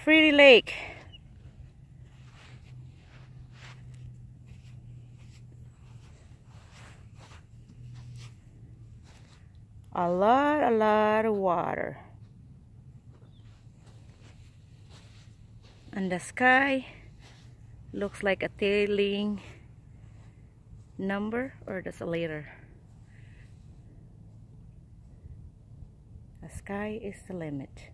Pretty lake. A lot of water. And the sky looks like a tailing number, or that's a letter. The sky is the limit.